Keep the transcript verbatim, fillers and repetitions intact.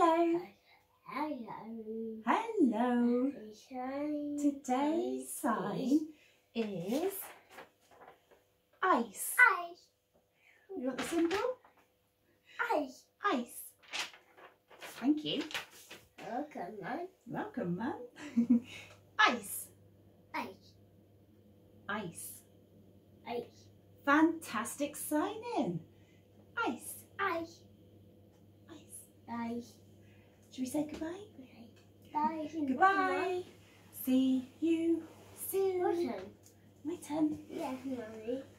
Hello. Hello. Hello. Sign Today's sign is ice. Ice. You want the symbol? Ice. Ice. Thank you. Welcome, Mum. Welcome, Mum. Ice. Ice. Ice. Ice. Fantastic sign-in. Ice. Ice. Ice. Ice. Should we say goodbye? Bye. Goodbye. See you soon. Listen. My turn. Yes, Mummy.